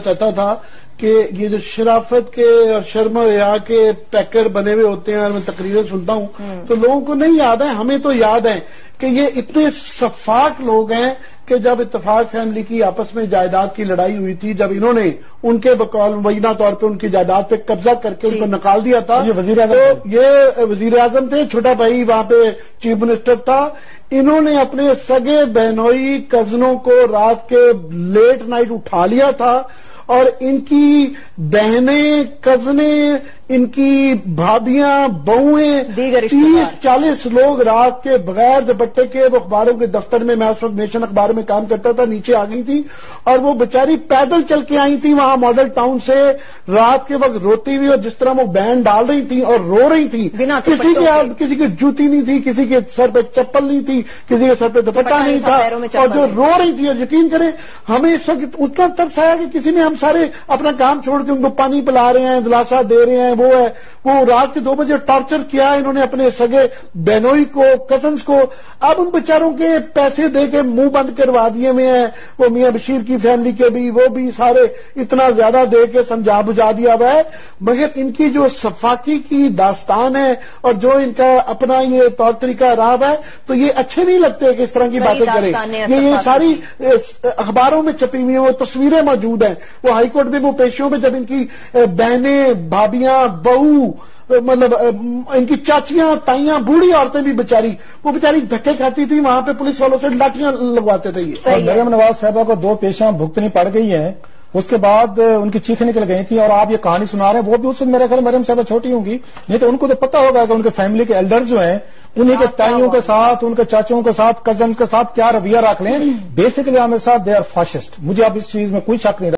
چاہتا تھا کہ یہ جو شرافت کے اور شرم و حیا کے پیکر بنے ہوئے ہوتے ہیں اور میں تقریریں سنتا ہوں تو لوگوں کو نہیں یاد ہے، ہمیں تو یاد ہے کہ یہ اتنے شفاق لوگ ہیں کہ جب اتفاق فیملی کی آپس میں جائیداد کی لڑائی ہوئی تھی، جب انہوں نے ان کے بقول مبینہ طور پہ ان کی جائیداد پہ قبضہ کر کے ان کو نکال دیا تھا، یہ وزیر اعظم تھے، چھوٹا بھائی وہاں پہ چیف منسٹر تھا، انہوں نے اپنے سگے بہنوئی کزنوں کو رات کے لیٹ نائٹ اٹھا لیا تھا اور ان کی بہنیں کزنیں ان کی بھابیاں بہویں 30-40 لوگ رات کے بغیر دوپٹے کے وہ اخباروں کے دفتر میں اس وقت نیشن اخبار میں کام کرتا تھا نیچے آ گئی تھی اور وہ بیچاری پیدل چل کے آئی تھی وہاں ماڈل ٹاؤن سے رات کے وقت روتی ہوئی اور جس طرح وہ بینڈ ڈال رہی تھی اور رو رہی تھی، کسی کی جوتی نہیں تھی، کسی کے سر پہ چپل نہیں تھی، کسی کے سر پہ دوپٹہ نہیں تھا اور جو رو رہی تھی، اور یقین کریں ہمیں اس وقت اتنا ترس آیا کہ کسی نے ہم سارے اپنا کام چھوڑ کے ان کو پانی پلا رہے ہیں، دلاسا دے رہے ہیں، وہ رات کے 2 بجے ٹارچر کیا انہوں نے اپنے سگے بہنوئی کو کزنس کو، اب ان بیچاروں کے پیسے دے کے منہ بند کروا دیے ہوئے ہیں، وہ میاں بشیر کی فیملی کے بھی وہ بھی سارے اتنا زیادہ دے کے سمجھا بجھا دیا ہوا ہے، مگر ان کی جو صفاقی کی داستان ہے اور جو ان کا اپنا یہ طور طریقہ رہا ہے تو یہ اچھے نہیں لگتے کہ اس طرح کی باتیں کریں، یہ ساری اخباروں میں چھپی ہوئی ہیں، وہ تصویریں موجود ہیں، وہ ہائی کورٹ میں وہ پیشیوں میں جب ان کی بہنیں بھابیاں بہو مطلب ان کی چاچیاں تائیاں بوڑھی عورتیں بھی وہ بیچاری دھکے کھاتی تھی، وہاں پہ پولیس والوں سے لاٹیاں لگواتے تھے۔ اور مریم نواز صاحبہ کو 2 پیشیاں بھگتنی پڑ گئی ہیں، اس کے بعد ان کی چیخیں نکل گئی تھیں اور آپ یہ کہانی سنا رہے ہیں، وہ بھی اس وقت میرے خیال مریم صاحبہ چھوٹی ہوں گی، نہیں تو ان کو تو پتا ہوگا کہ ان کے فیملی کے ایلڈر جو ہیں انہیں کے تائیوں کے ساتھ ان کے چاچوں کے ساتھ کزنز کے ساتھ کیا رویہ رکھ لیں، بیسکلی ہمارے ساتھ دے آر فاشسٹ، مجھے اب اس چیز میں کوئی شک نہیں